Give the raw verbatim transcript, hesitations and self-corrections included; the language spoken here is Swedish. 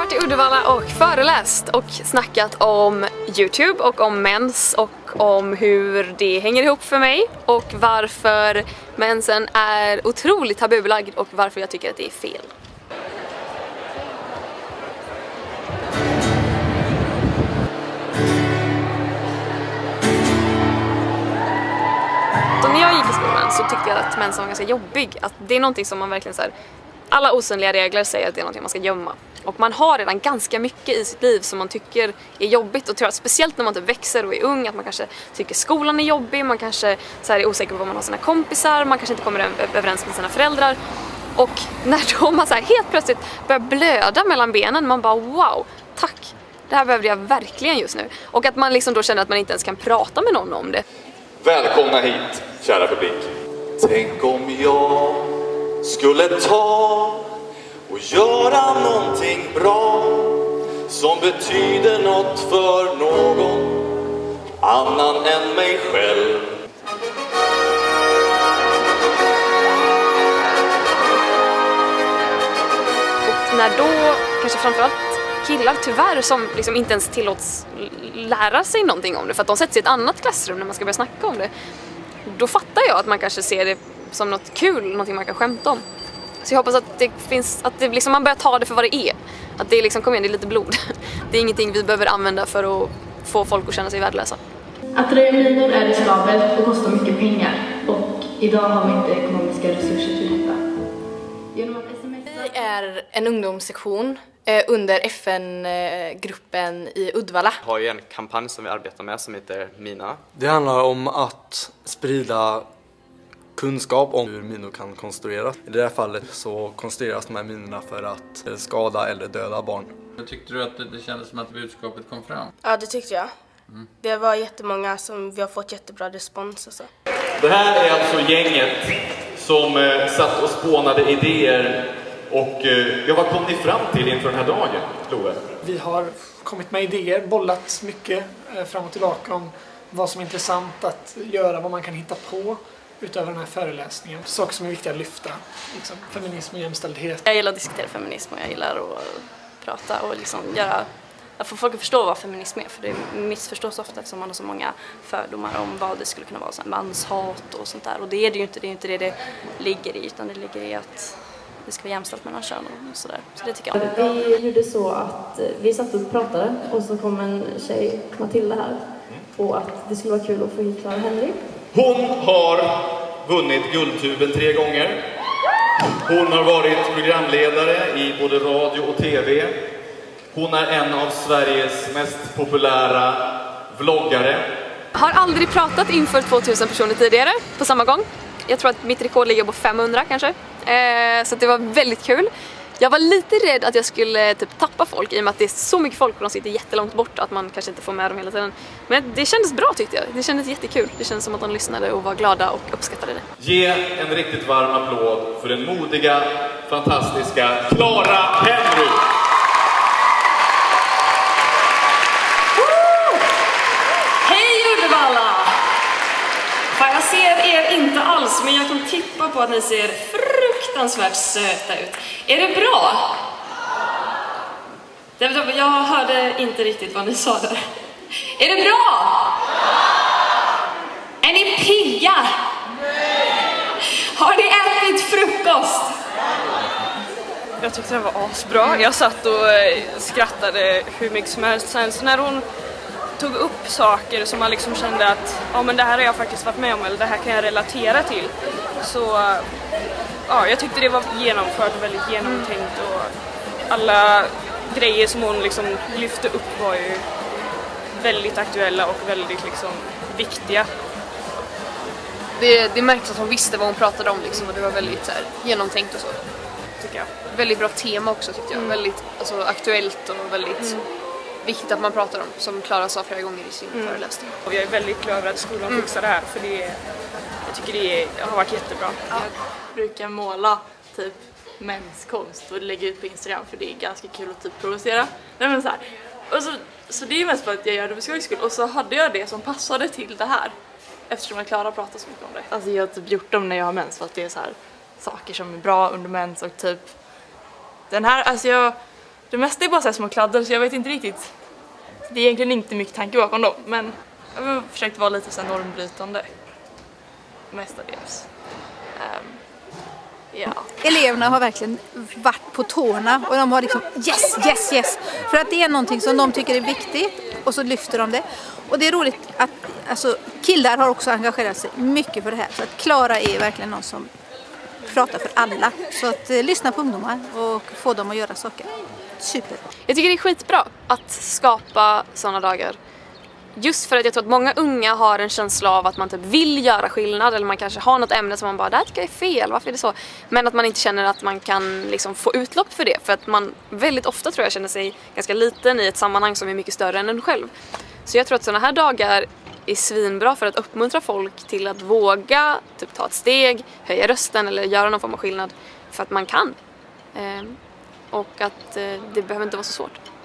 varit i Uddevalla och föreläst och snackat om YouTube och om mens och om hur det hänger ihop för mig och varför mensen är otroligt tabubelagd och varför jag tycker att det är fel. Så när jag gick i skolan så tyckte jag att mensen var ganska jobbig. Att det är någonting som man verkligen så här, alla osynliga regler säger att det är någonting man ska gömma. Och man har redan ganska mycket i sitt liv som man tycker är jobbigt. Och tror att speciellt när man typ växer och är ung, att man kanske tycker skolan är jobbig. Man kanske så här, är osäker på vad man har sina kompisar. Man kanske inte kommer överens med sina föräldrar. Och när då man så här, helt plötsligt börjar blöda mellan benen, man bara wow, tack. Det här behövde jag verkligen just nu. Och att man liksom då känner att man inte ens kan prata med någon om det. Välkomna hit, kära publik. Tänk om jag skulle ta och göra någonting bra som betyder något för någon annan än mig själv. Och när då, kanske framförallt killar tyvärr som liksom inte ens tillåts lära sig någonting om det för att de sätts i ett annat klassrum när man ska börja snacka om det, då fattar jag att man kanske ser det som något kul, någonting man kan skämta om. Så jag hoppas att det finns, att det liksom, man börjar ta det för vad det är. Att det liksom, kom igen, det är lite blod. Det är ingenting vi behöver använda för att få folk att känna sig värdelösa. Att röja minor är riskabelt och kostar mycket pengar. Och idag har vi inte ekonomiska resurser till detta. Genom att smsa... Vi är en ungdomssektion under F N-gruppen i Uddevalla. Vi har ju en kampanj som vi arbetar med som heter Mina. Det handlar om att sprida kunskap om hur minor kan konstrueras. I det här fallet så konstrueras de här minorna för att skada eller döda barn. Tyckte du att det, det kändes som att budskapet kom fram? Ja, det tyckte jag. Mm. Det var jättemånga som vi har fått jättebra respons och så. Det här är alltså gänget som eh, satt och spånade idéer. Och eh, ja, vad kom ni fram till inför den här dagen, Chloe? Vi har kommit med idéer, bollat mycket eh, fram och tillbaka om vad som är intressant att göra, vad man kan hitta på utöver den här föreläsningen. Saker som är viktiga att lyfta, liksom feminism och jämställdhet. Jag gillar att diskutera feminism och jag gillar att prata och liksom göra, att få folk att förstå vad feminism är. För det missförstås ofta eftersom man har så många fördomar om vad det skulle kunna vara, så här manshat och sånt där. Och det är det ju inte, det är inte det det ligger i, utan det ligger i att det ska vara jämställt mellan kön och sådär. Så det tycker jag. Vi gjorde så att vi satt och pratade och så kom en tjej, Matilda här, på att det skulle vara kul att få hit Clara Henry. Hon har vunnit Guldtuben tre gånger. Hon har varit programledare i både radio och tv. Hon är en av Sveriges mest populära vloggare. Har aldrig pratat inför tvåtusen personer tidigare på samma gång. Jag tror att mitt rekord ligger på femhundra kanske. Eh, så det var väldigt kul. Jag var lite rädd att jag skulle typ tappa folk i och med att det är så mycket folk och de sitter jättelångt bort att man kanske inte får med dem hela tiden. Men det kändes bra tyckte jag. Det kändes jättekul. Det kändes som att de lyssnade och var glada och uppskattade det. Ge en riktigt varm applåd för den modiga, fantastiska Clara Henry. Hej Uddevalla! Jag ser er inte alls, men jag kan tippa på att ni ser fruktansvärt söta ut. Är det bra? Jag hörde inte riktigt vad ni sa där. Är det bra? Är ni pigga? Har ni ätit frukost? Jag tyckte det var asbra. Jag satt och skrattade hur mycket som helst. Sen så när hon tog upp saker som man liksom kände att ja, men det här har jag faktiskt varit med om eller det här kan jag relatera till, så ja, jag tyckte det var genomfört och väldigt genomtänkt och alla grejer som hon liksom lyfte upp var ju väldigt aktuella och väldigt liksom viktiga. Det, det märks att hon visste vad hon pratade om liksom, och det var väldigt så här, genomtänkt och så, tycker jag. Väldigt bra tema också tyckte jag, mm. väldigt alltså, aktuellt och väldigt mm. viktigt att man pratar om, som Clara sa flera gånger i sin mm. föreläsning. Och jag är väldigt glad över att skolan mm. fixar det här, för det, jag tycker det har varit jättebra. Jag brukar måla typ menskonst och lägga ut på Instagram för det är ganska kul att typ provocera. Nej, men så här. Och så, så det är mest för att jag gör det för skojs skull. Och så hade jag det som passade till det här, eftersom jag Clara pratar så mycket om det. Alltså jag har typ gjort dem när jag har mens för att det är så här saker som är bra under mens och typ den här, alltså jag Det mesta är bara så här små kladdar så jag vet inte riktigt. Det är egentligen inte mycket tanke bakom dem, men jag har försökt vara lite så här normbrytande. Mestadels. Um, ja. Eleverna har verkligen varit på tårna och de har liksom yes, yes, yes. För att det är någonting som de tycker är viktigt och så lyfter de det. Och det är roligt att alltså, killar har också engagerat sig mycket för det här. Så att Klara är verkligen någon som pratar för alla. Så att eh, lyssna på ungdomar och få dem att göra saker. Super. Jag tycker det är skitbra att skapa sådana dagar. Just för att jag tror att många unga har en känsla av att man typ vill göra skillnad. Eller man kanske har något ämne som man bara, det här tycker jag är fel, varför är det så? Men att man inte känner att man kan liksom få utlopp för det. För att man väldigt ofta tror jag känner sig ganska liten i ett sammanhang som är mycket större än en själv. Så jag tror att sådana här dagar är svinbra för att uppmuntra folk till att våga typ, ta ett steg, höja rösten eller göra någon form av skillnad. För att man kan. Eh, och att eh, det behöver inte vara så svårt.